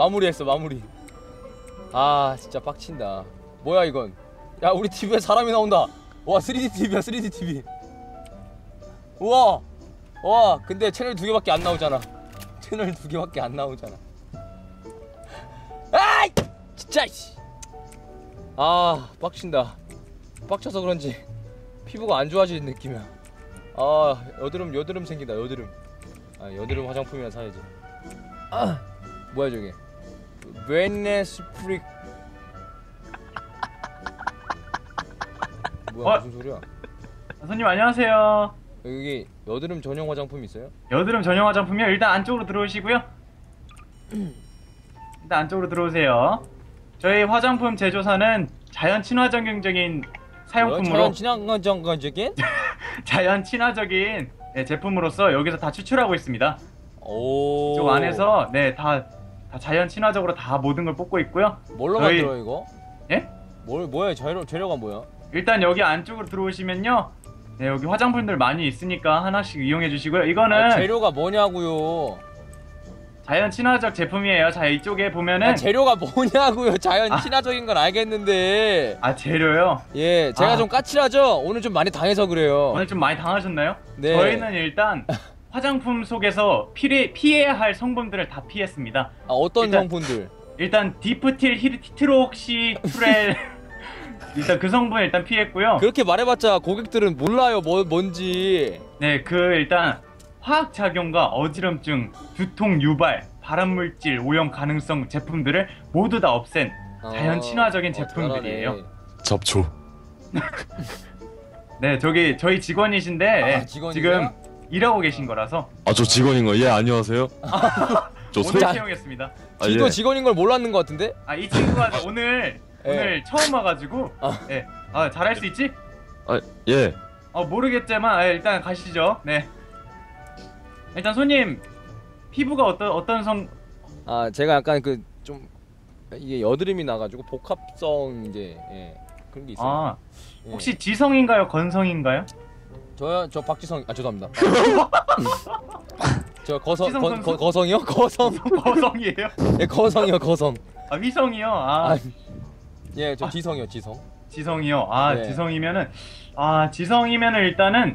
마무리했어 마무리. 아 진짜 빡친다. 뭐야 이건. 야 우리 TV에 사람이 나온다. 와 3D TV야 3D TV. 우와. 와 근데 채널 2개밖에 안 나오잖아. 채널 2개밖에 안 나오잖아. 아이 진짜 씨. 아 빡친다. 빡쳐서 그런지 피부가 안 좋아지는 느낌이야. 아 여드름 생긴다. 여드름. 아 여드름 화장품이나 사야지. 아 뭐야 저게. 베네스프릭. 뭐야 무슨 소리야. 손님 안녕하세요. 여기 여드름 전용 화장품 있어요? 여드름 전용 화장품이요? 일단 안쪽으로 들어오시고요. 일단 안쪽으로 들어오세요. 저희 화장품 제조사는 자연 친화적인 사용품으로 자연 친화적인? 자연 친화적인 제품으로서 여기서 다 추출하고 있습니다. 오. 이쪽 안에서 다 자연 친화적으로 다 모든 걸 뽑고 있고요. 뭘로 만들어 이거? 예? 뭐야 재료가 뭐야? 일단 여기 안쪽으로 들어오시면요. 네, 여기 화장품들 많이 있으니까 하나씩 이용해 주시고요. 이거는 재료가 뭐냐고요? 자연 친화적 제품이에요. 자, 이쪽에 보면은 재료가 뭐냐고요? 자연 친화적인 건 알겠는데. 아, 재료요? 예, 제가 좀 까칠하죠? 오늘 좀 많이 당해서 그래요. 오늘 좀 많이 당하셨나요? 네. 저희는 일단 화장품 속에서 피해야 할 성분들을 다 피했습니다. 아, 어떤 성분들? 일단 디프틸 히트록시프렐 일단 그 성분 일단 피했고요. 그렇게 말해봤자 고객들은 몰라요 뭔지. 네, 일단 화학작용과 어지럼증, 두통 유발, 발암물질 오염 가능성 제품들을 모두 다 없앤 자연 친화적인 제품들이에요. 잡초. 네, 저희 직원이신데 지금 일하고 계신 거라서. 아, 저 직원인 거. 예, 안녕하세요. 저 오늘 채용했습니다. 지도 직원인 걸 몰랐는 것 같은데? 아, 이 친구가 오늘 처음 와가지고 잘할 수 있지? 아, 예. 모르겠지만 일단 가시죠. 네. 일단 손님 피부가 어떤 제가 약간 좀 이게 여드름이 나가지고 복합성 이제 그런 게 있어요. 혹시 지성인가요? 건성인가요? 저 박지성. 죄송합니다. 저 거성이요? 거성이에요? 예, 거성. 휘성이요? 예, 저 지성이요, 지성. 지성이요? 네. 지성이면은 일단은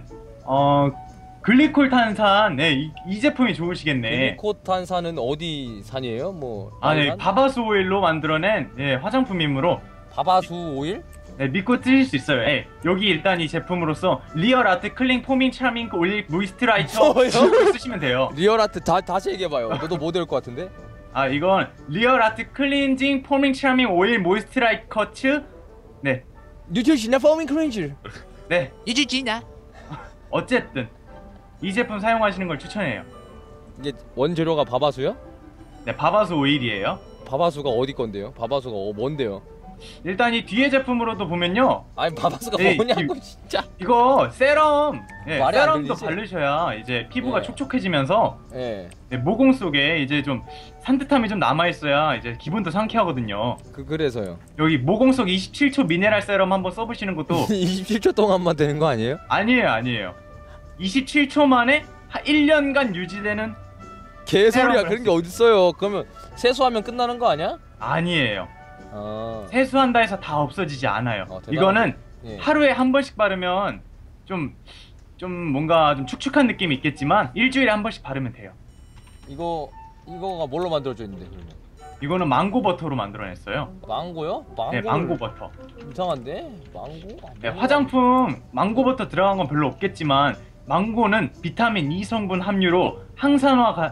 글리콜탄산 이 제품이 좋으시겠네. 글리콜탄산은 어디 산이에요? 바바수 오일로 만들어낸 화장품이므로. 바바수 오일? 네, 믿고 쓰실 수 있어요. 여기 일단 이 제품으로서 리얼 아트 클링 포밍 차밍 오일 모이스트라이처 쓰시면 돼요. 리얼 아트 다시 얘기해봐요. 너도 못 외울 것 같은데? 이건 리얼 아트 클렌징 포밍 차밍 오일 모이스트라이커츠. 네. 뉴트리시나 포밍 클렌징. 네. 뉴트리시나. 어쨌든 이 제품 사용하시는 걸 추천해요. 이게 원재료가 바바수요? 네, 바바수 오일이에요. 바바수가 어디 건데요? 바바수가 뭔데요? 일단 이 뒤에 제품으로도 보면요. 아니 바바수가 뭐냐고 진짜. 이거 세럼. 세럼도 들리지? 바르셔야 이제 피부가 촉촉해지면서 모공 속에 이제 좀 산뜻함이 좀 남아있어야 이제 기분도 상쾌하거든요. 그래서요. 여기 모공 속 27초 미네랄 세럼 한번 써보시는 것도 27초 동안만 되는 거 아니에요? 아니에요. 27초 만에 1년간 유지되는. 개소리야. 그런 게 어딨어요. 그러면 세수하면 끝나는 거 아니야? 아니에요. 세수한다 해서 다 없어지지 않아요. 이거는 하루에 한 번씩 바르면 좀 뭔가 좀 축축한 느낌이 있겠지만 일주일에 한 번씩 바르면 돼요. 이거가 뭘로 만들어져 있는데 그러면? 이거는 망고 버터로 만들어냈어요. 망고요? 네, 망고 버터. 이상한데? 망고? 네, 화장품 망고 버터 들어간 건 별로 없겠지만 망고는 비타민 E 성분 함유로 항산화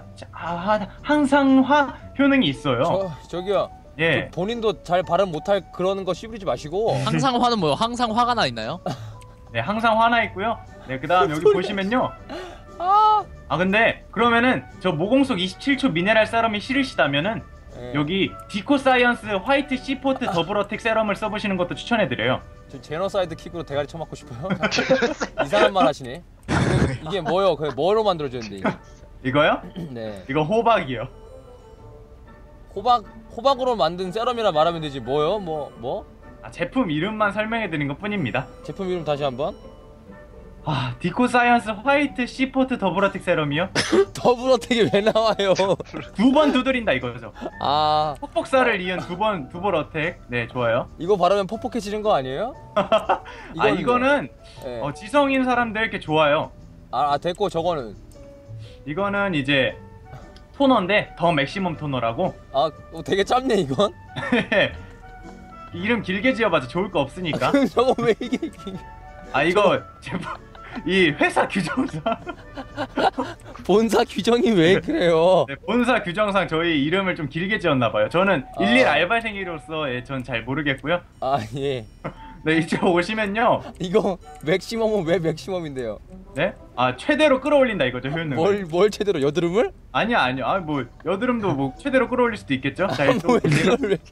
효능이 있어요. 저기요. 본인도 잘 발음 못할 그러는 거 씹으지 마시고. 항상화는 뭐요? 항상 화가 나 있나요? 네, 항상 화나 있고요. 네, 그다음 여기 보시면요. 근데 그러면은 저 모공 속 27초 미네랄 세럼이 싫으시다면은 여기 디코사이언스 화이트 시포트 더블어택 세럼을 써보시는 것도 추천해드려요. 저 제노사이드 킥으로 대가리 쳐맞고 싶어요. 이상한 말 하시네. 이게 뭐요? 뭐로 만들어져 있는데 이거요? 네. 이거 호박이요. 호박으로 만든 세럼이라 말하면 되지 뭐요? 뭐? 제품 이름만 설명해드린 것 뿐입니다. 제품 이름 다시 한번. 아, 디코 사이언스 화이트 시포트 더블어택 세럼이요? 더블 어택이 왜 나와요? 2번 두드린다 이거죠. 아 폭폭사를 이은 두번 어택. 네, 좋아요. 이거 바르면 퍽퍽해지는 거 아니에요? 아, 이거는 네. 지성인 사람들께 좋아요. 됐고 저거는 이거는 이제 토너인데 더 맥시멈 토너라고. 되게 짧네 이건. 이름 길게 지어봐도 좋을 거 없으니까. 저거 왜 이게 아, 이거 제품 이 회사 규정상 본사 규정이 왜 그래요? 네, 본사 규정상 저희 이름을 좀 길게 지었나 봐요. 저는 일일 알바생이로서 전 잘 모르겠고요. 예. 네, 이제 오시면요. 이거 맥시멈은 왜 맥시멈인데요? 네? 아, 최대로 끌어올린다 이거죠, 효능을. 뭘 최대로 여드름을? 아니요. 아, 뭐 여드름도 뭐 최대로 끌어올릴 수도 있겠죠. 자, 일단 왜 그걸 왜?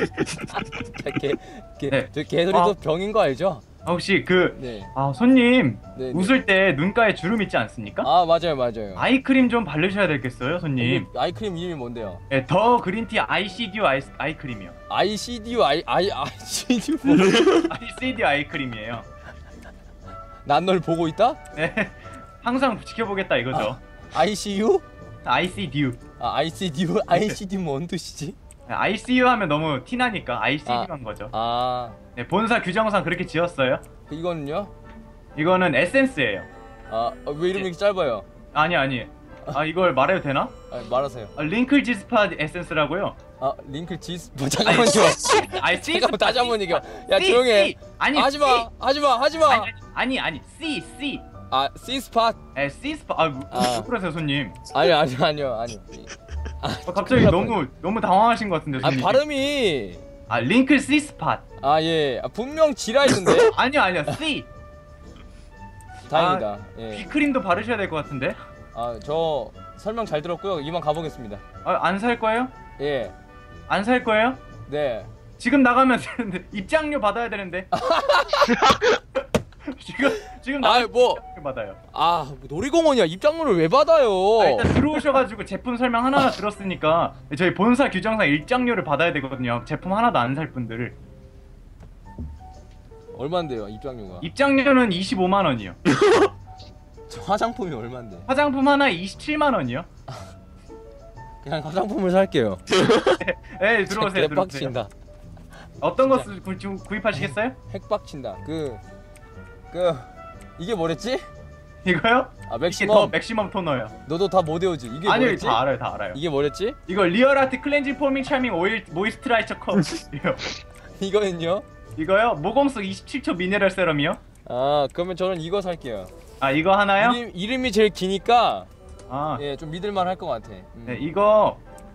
네. 저 개소리도 병인 거 알죠? 혹시 네. 손님 네, 웃을 때 눈가에 주름 있지 않습니까? 맞아요. 아이크림 좀 바르셔야 되겠어요, 손님. 아이크림 이름이 뭔데요? 네, 더 그린티 ICDU 아이크림이요. ICDU ICDU 뭐? ICDU 아이크림이에요. 난 널 보고 있다? 네, 항상 지켜보겠다 이거죠. ICU? ICDU. ICDU 뭔 뜻이지? ICU 하면 너무 티나니까 ICDU한 거죠. 네, 본사 규정상 그렇게 지었어요. 이거는요? 이거는 에센스예요. 왜 이름이 이렇게 짧아요? 아니. 이걸 말해도 되나? 말하세요. 링클 지스파 에센스라고요. 링클 지스 잠깐만요. 잠깐만 다시 한번 얘기해. 야 조용히 해. 아니, 하지마. 아니, C. C 스팟. C 스파. 왜 그러세요, 손님? 아니요. 갑자기 너무 당황하신 것 같은데, 손님. 발음이. 링클 C 스팟. 예. 분명 지라이던데. 아니요, C. 다행이다. 예. 비크림도 바르셔야 될 것 같은데. 저 설명 잘 들었고요. 이만 가보겠습니다. 안 살 거예요? 예. 안 살 거예요? 네. 지금 나가면 되는데 입장료 받아야 되는데. 지금 나가면 입장료 받아요. 놀이공원이야. 입장료를 왜 받아요? 일단 들어오셔가지고 제품 설명 하나하나 들었으니까 저희 본사 규정상 입장료를 받아야 되거든요. 제품 하나도 안 살 분들을. 얼마인데요, 입장료가? 입장료는 25만 원이요. 저 화장품이 얼마인데? 화장품 하나에 27만 원이요. 그냥 화장품을 살게요. 네, 들어오세요. 대박친다. 어떤 거 구입하시겠어요? 핵박친다. 이게 뭐랬지? 이거요? 맥시멈. 이게 더 맥시멈 토너요. 너도 다 못 외우지? 이게 아니요, 뭐랬지? 다 알아요. 이게 뭐랬지? 이거 리얼아트 클렌징 포밍 차밍 오일 모이스트라이처 컵이요. 이거는요? 이거요? 모공속 27초 미네랄 세럼이요. 그러면 저는 이거 살게요. 이거 하나요? 이름이 제일 기니까 예, 좀 믿을만 할 것 같아. 네, 이거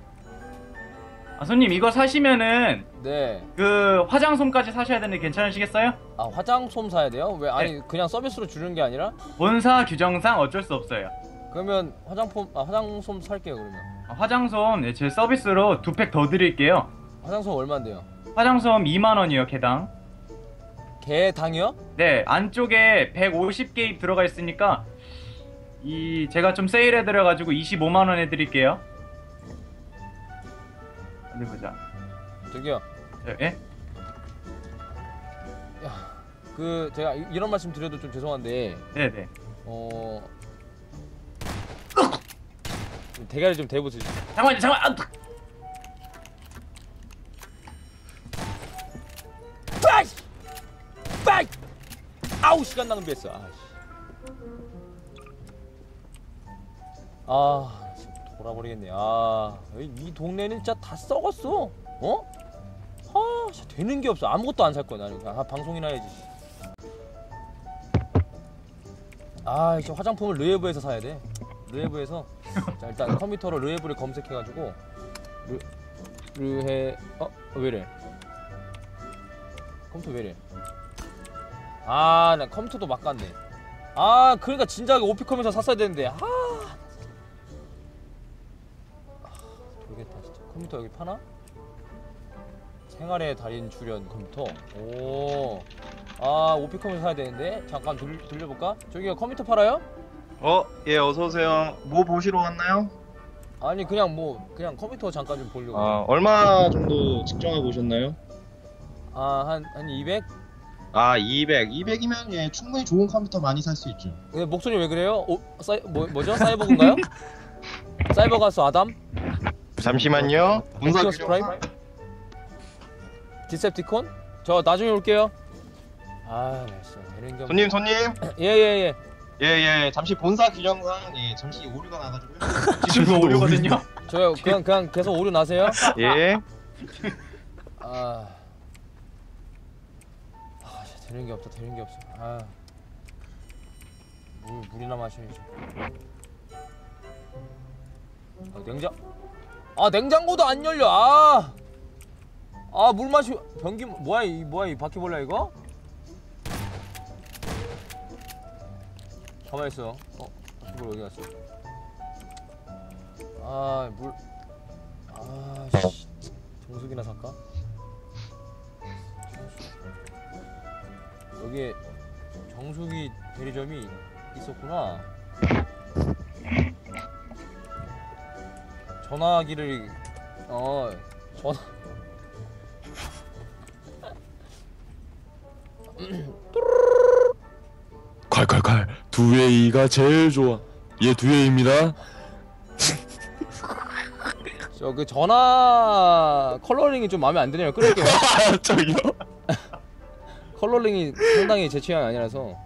손님 이거 사시면은 네. 그 화장솜까지 사셔야 되는데 괜찮으시겠어요? 화장솜 사야 돼요? 왜 그냥 서비스로 주는 게 아니라? 본사 규정상 어쩔 수 없어요. 그러면 화장솜 살게요 그러면. 화장솜 제 서비스로 2팩 더 드릴게요. 화장솜 얼마인데요? 화장솜 2만 원이요, 개당. 개당이요? 네, 안쪽에 150개입 들어가 있으니까 제가 좀 세일해 드려 가지고 25만 원 해 드릴게요. 어디 보자. 저기요. 예? 제가 이런 말씀 드려도 좀 죄송한데 네네. 대가리 좀 대보세요. 잠깐만요. 빠이! 아우 시간 낭비했어. 지금 돌아버리겠네. 이 동네는 진짜 다 썩었어. 진짜 되는 게 없어. 아무것도 안 살 거야 나는. 방송이나 해야지. 진짜 화장품을 르에브에서 사야 돼. 르에브에서. 자 일단 컴퓨터로 르에브를 검색해가지고 왜이래? 컴퓨터 왜이래? 나 컴퓨터도 막 갔네. 그러니까 진작에 오피컴에서 샀어야 되는데. 모르겠다 진짜. 컴퓨터 여기 파나? 생활의 달인 출연 컴퓨터. 오피컴에서 사야 되는데. 잠깐 돌려볼까? 저기요 컴퓨터 팔아요? 예, 어서오세요. 뭐 보시러 왔나요? 아니 그냥 컴퓨터 잠깐 좀 보려고. 얼마 정도 측정하고 오셨나요? 한 200? 아 200이면 예 충분히 좋은 컴퓨터 많이 살 수 있죠. 근데 목소리 왜 그래요? 뭐죠? 사이버그인가요? 사이버 가수 아담? 잠시만요. 분석 옵티머스 프라임? 디셉티콘? 저 나중에 올게요. 아, 나 진짜 되는 게 없네. 손님 예예예. 예예 잠시 본사 규정상 예 잠시 오류가 나가지고요. 지금 오류거든요. 저요 그냥 계속 오류 나세요. 예. 아, 진짜 되는 게 없어. 아, 물이나 마셔야지. 냉장고도 안 열려. 물 마시 변기 뭐야 이 바퀴벌레 이거? 가만히 있어. 바퀴벌레 어디 갔어? 씨. 정수기나 살까? 여기에 정수기 대리점이 있었구나. 전화기를 전화 콸콸콸 두웨이가 제일 좋아. 예 두웨이입니다. 저 그 전화 컬러링이 좀 마음에 안 드네요. 끊을게요. 저기요. 컬러링이 상당히 제 취향이 아니라서.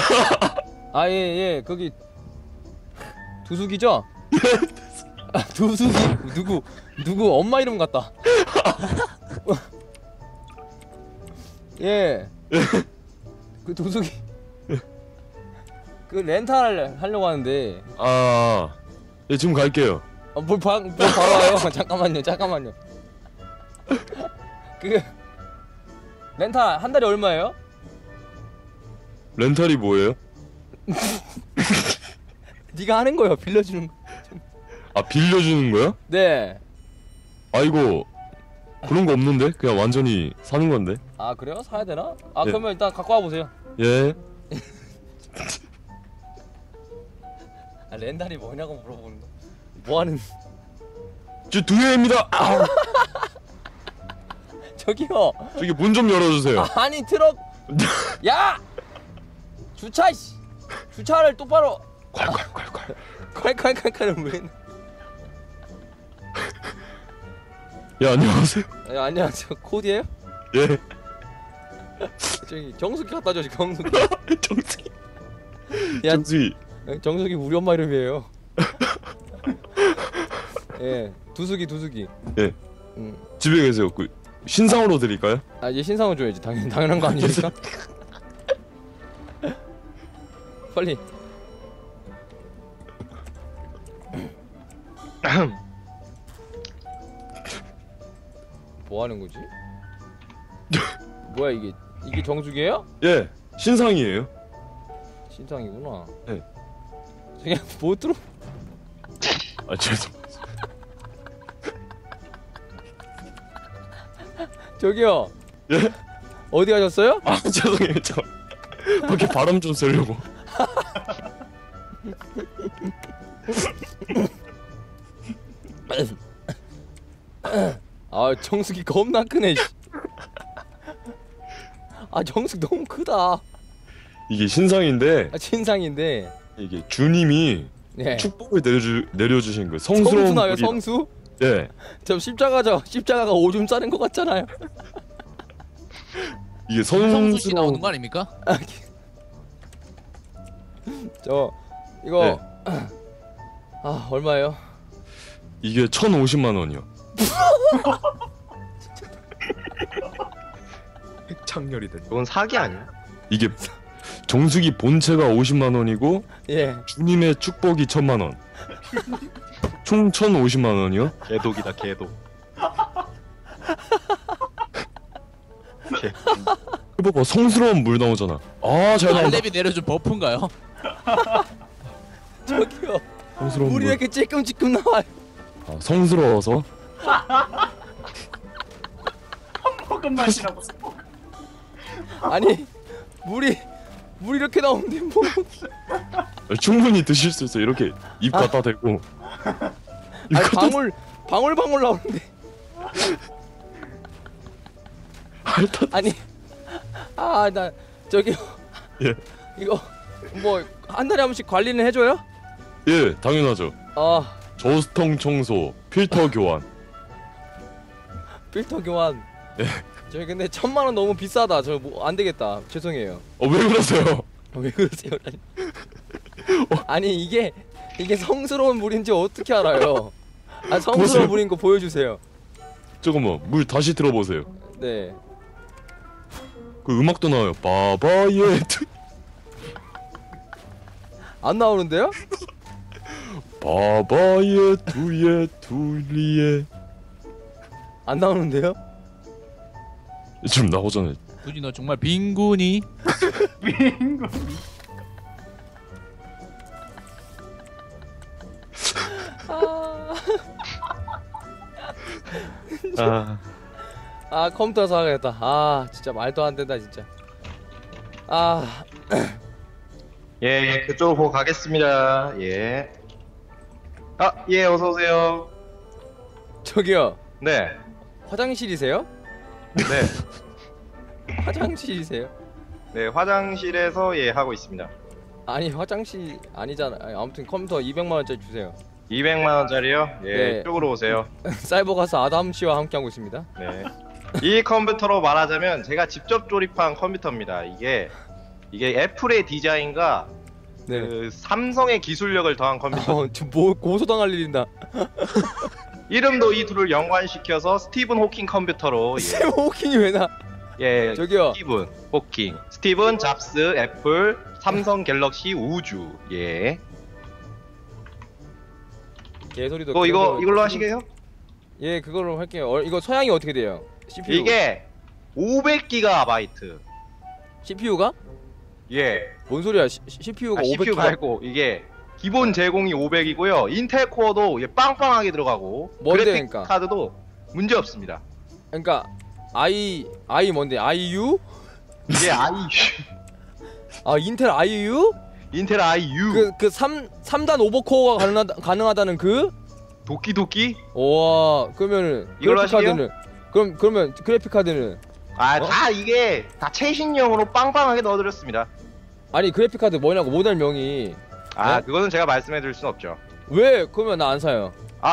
예 거기 두숙이죠? 두숙이 누구 엄마 이름 같다. 예. 그 두숙이 그 렌탈 하려고 하는데. 예 지금 갈게요. 뭘 바로 와요. 잠깐만요. 그 렌탈 한 달에 얼마예요? 렌탈이 뭐예요? 네가 하는 거예요. 빌려주는 거. 빌려주는 거야? 네. 이거 그런 거 없는데? 그냥 완전히 사는 건데. 그래요? 사야 되나? 예. 그러면 일단 갖고 와 보세요. 예. 렌탈이 뭐냐고 물어보는 거. 뭐 하는? 저 두웨이입니다. 저기요. 저기 문 좀 열어주세요. 아니 트럭. 야! 주차를 똑바로. 콸콸콸콸. 콸콸콸콸은 왜? 예 안녕하세요. 안녕하세요. 코디예요? 예. 저기 정수기 갖다 줘. 정수기. 정수기. 야, 정수기. 정수기 우리 엄마 이름이에요. 예, 두숙이. 예. 집에 계세요. 그 신상으로 드릴까요? 얘 신상을 줘야지. 당연한 거 아닙니까? 빨리. 뭐 하는 거지? 뭐야 이게 정수기예요? 예. 신상이에요. 신상이구나. 네. 그냥 못 들어. 죄송. 저기요. 예? 어디 가셨어요? 죄송해요. 저 밖에 바람 좀 쐬려고. 정수기 겁나 크네. 정수기 너무 크다. 이게 신상인데 신상인데 이게 주님이 예. 축복을 내려주신 그 성스러운 성수 나요? 불이라. 성수? 예. 저 십자가가 오줌 싸는 것 같잖아요. 이게 성수기 나오는 성스러운 거 아닙니까? 저 이거 네. 얼마예요? 이게 1,050만 원이요. 창렬이 돼. 이건 사기 아니야? 이게 정수기 본체가 50만 원이고 예. 주님의 축복이 1,000만 원. 총 1,050만 원이요? 개독이다 개독. 이거 봐 성스러운 물 나오잖아. 잘 나온다. 알렙이 내려준 버프인가요? 저기요. 성스러운 물이 왜 물. 이렇게 찔끔찔끔 나와요? 성스러워서. 볶음 맛이라고. 아니 물이 이렇게 나오는데 뭐? 충분히 드실 수 있어. 이렇게 입 갖다 대고. 입 아니 갖다 방울 나오는데. 핥아. 아니 나 저기요. 예. 이거 뭐 한 달에 한 번씩 관리는 해줘요? 예, 당연하죠. 아 저수통 청소, 필터 교환. 필터 교환. 예. 저희 근데 1000만 원 너무 비싸다. 저 뭐 안 되겠다. 죄송해요. 왜 그러세요? 왜 그러세요? 아니 이게 성스러운 물인지 어떻게 알아요? 아 성스러운 보세요. 물인 거 보여주세요. 조금만 물 다시 들어보세요. 네. 그 음악도 나와요. 바바예. 안 나오는데요? 바바예 두예 둘리예. 안 나오는데요? 지금 나오잖아요. 군이 너 정말 빈군이. 빙고. 아, 아 컴퓨터 사야겠다. 아 진짜 말도 안 된다 진짜. 아 예, 그쪽으로 보고 가겠습니다. 예. 아, 예, 어서 오세요. 저기요. 네, 화장실이세요? 네, 화장실이세요? 네, 화장실에서 예 하고 있습니다. 아니 화장실 아니잖아. 아니, 아무튼 컴퓨터 200만 원짜리 주세요. 200만 원짜리요? 예, 네. 이쪽으로 오세요. 사이버 가서 아담 씨와 함께 하고 있습니다. 네. 이 컴퓨터로 말하자면 제가 직접 조립한 컴퓨터입니다. 이게 애플의 디자인과 네. 그 삼성의 기술력을 더한 컴퓨터. 뭐 고소당할 일인다. 이름도 이 둘을 연관시켜서 스티븐 호킹 컴퓨터로 샘 호킹이 왜 나? 예, 저기요. 스티븐 호킹, 스티븐 잡스, 애플, 삼성 갤럭시 우주. 예. 개소리도. 또 이걸로 하시게요? 예, 그걸로 할게요. 이거 소양이 어떻게 돼요? CPU. 이게 500GB. CPU가? 예. 뭔 소리야? CPU가 아, CPU 500GB. 말고 이게 기본 제공이 500이고요. 인텔 코어도 이게 빵빵하게 들어가고 뭔데, 그래픽 그러니까? 카드도 문제 없습니다. 그러니까 i 뭔데? IU? 이게 아, 인텔 IU? 인텔 IU 그 3단 오버코어가 가능하다는 그? 도끼도끼? 와, 그러면은 이걸로 그래픽 카드는 그러면 그래픽 카드는 다 이게 다 최신형으로 빵빵하게 넣어드렸습니다. 아니 그래픽 카드 뭐냐고 모델명이. 네? 그거는 제가 말씀해드릴 순 없죠. 왜 그러면 나 안 사요?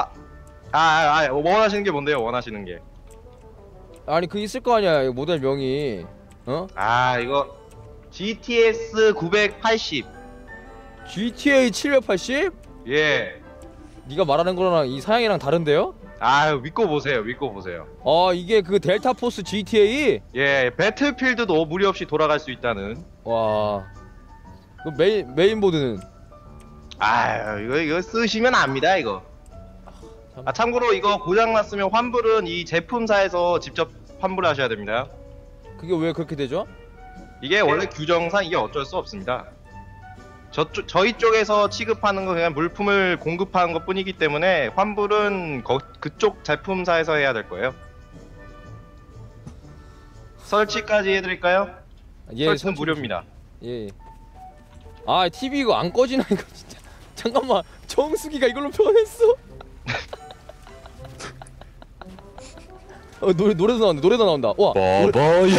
원하시는 게 뭔데요? 원하시는 게? 아니 그 있을 거 아니야 이거 모델명이. 어? 이거 GTS 980. GTA 780? 예. 네가 말하는 거랑 이 사양이랑 다른데요? 믿고 보세요. 믿고 보세요. 이게 그 델타 포스 GTA? 예, 배틀필드도 무리 없이 돌아갈 수 있다는. 와. 그 메인보드는 이거 쓰시면 압니다, 이거. 참고로 이거 고장났으면 환불은 이 제품사에서 직접 환불하셔야 됩니다. 그게 왜 그렇게 되죠? 이게 원래 규정상 이게 어쩔 수 없습니다. 저희 쪽에서 취급하는 건 그냥 물품을 공급하는 것 뿐이기 때문에 환불은 그쪽 제품사에서 해야 될 거예요. 설치까지 해드릴까요? 예, 설치는 무료입니다. 예. TV 이거 안 꺼지나 이거 진짜. 잠깐만, 정수기가 이걸로 변했어. 노래도 나온다. 와. 바바예.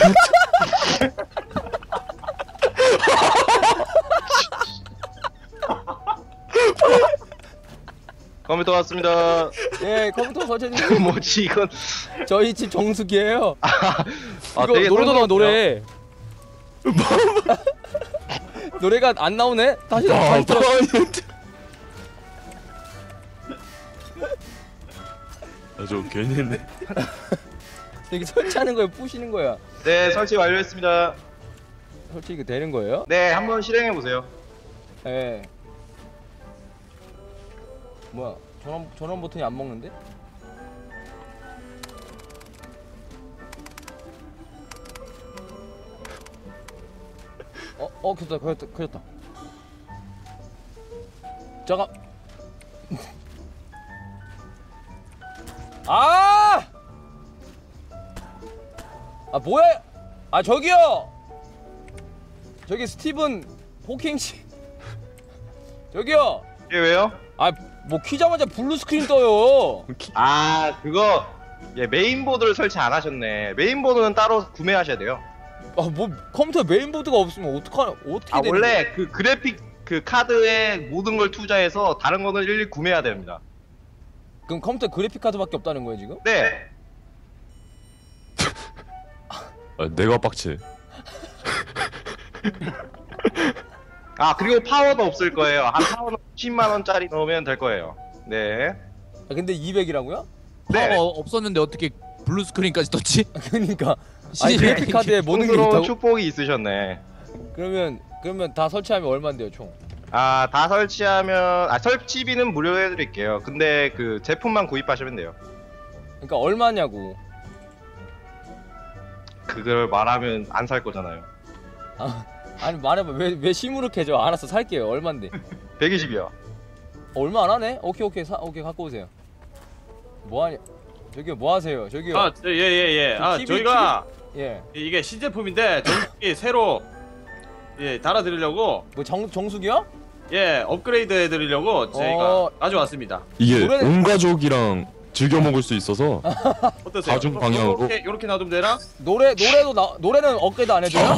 컴퓨터 왔습니다. 예, 컴퓨터 설치해주세요. 뭐지 이건? 저희 집 정수기예요. 이거 되게 노래도 나와 성스럽네요. 노래. 노래가 안 나오네? 다시 들어. 저 괜히 했네. 이게 설치하는 거예요? 부시는 거야? 네, 설치 완료했습니다. 설치 이거 되는 거예요? 네, 한번 실행해 보세요. 예. 뭐야? 전원 버튼이 안 먹는데? 켜졌다. 잠깐. 뭐야? 저기요. 저기 스티븐 호킹 씨. 저기요. 이게 왜요? 뭐 키자마자 블루 스크린 떠요. 그거 메인보드를 설치 안 하셨네. 메인보드는 따로 구매하셔야 돼요. 뭐 컴퓨터 메인보드가 없으면 어떻게 되는 원래 그 그래픽 그 카드에 모든 걸 투자해서 다른 거는 일일이 구매해야 됩니다. 그럼 컴퓨터 그래픽 카드밖에 없다는 거예요 지금? 네. 아, 내가 빡치. 그리고 파워도 없을 거예요. 한 파워는 10만 원짜리 넣으면 될 거예요. 네. 근데 200이라고요? 네. 파워가 없었는데 어떻게 블루 스크린까지 떴지? 그러니까 아니 그래픽 카드에 모든 게 촌스러운 있다고? 축복이 있으셨네. 그러면 다 설치하면 얼마인데요 총? 다 설치하면 설치비는 무료로 해드릴게요. 근데 그 제품만 구입하시면 돼요. 그러니까 얼마냐고. 그걸 말하면 안 살 거잖아요. 아니 말해봐. 왜 시무룩해져? 알았어 살게요. 얼만데? 120이요. 얼마 안 하네? 오케이 오케이 갖고 오세요. 뭐하냐? 저기요 뭐하세요? 저기요. 예예예. TV, 저희가 예. 이게 신제품인데 정수기 새로 달아드리려고 뭐 정수기요? 업그레이드 해드리려고 저희가 가져왔습니다. 이게 노래는- 온 가족이랑 즐겨 먹을 수 있어서 어떠세요? 다중 방향으로. 요렇게 놔두면 되나? 노래는 업그레이드 안 해줘요?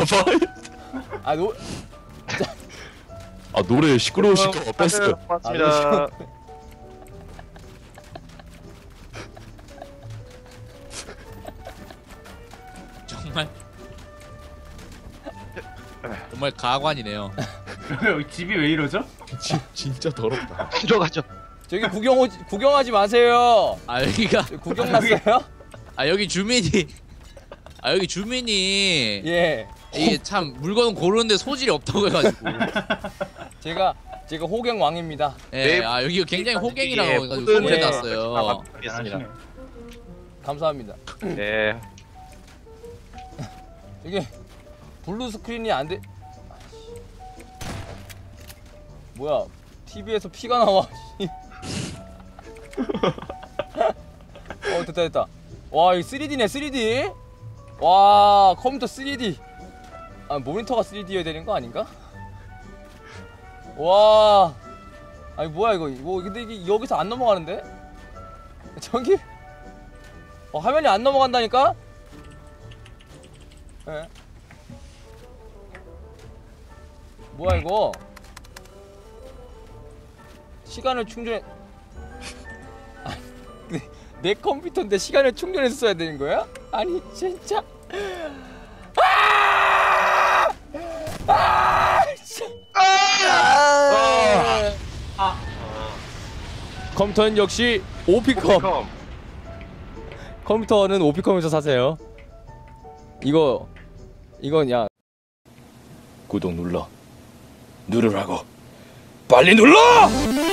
노래 시끄러우실까 봐 뺐어요. 고맙습니다. 정말 가관이네요. 여기 집이 왜 이러죠? 진짜 더럽다. 들어가죠. 저기 구경하지 마세요. 여기가 구경 났어요? 여기 주민이 여기 주민이 예. 이게 참 물건 고르는데 소질이 없다고 해가지고. 제가 호갱 왕입니다. 예, 네. 여기가 굉장히 호갱이라고 예, 해가지고 모든 소문이 예. 났어요. 알겠습니다. 감사합니다. 네. 이게 블루 스크린이 안 돼. 뭐야? TV에서 피가 나와. 됐다. 와, 이 3D네, 3D. 와, 컴퓨터 3D. 모니터가 3D여야 되는 거 아닌가? 와. 아니 뭐야 이거? 근데 이게 여기서 안 넘어가는데? 저기? 화면이 안 넘어간다니까? 예. 뭐야 이거? 시간을 충전해. 내 컴퓨터인데 시간을 충전해서 써야 되는 거야? 아니 진짜. 컴퓨터는 역시 오피컴. 컴퓨터는 오피컴에서 사세요. 이건 야 구독 누르라고 빨리 눌러!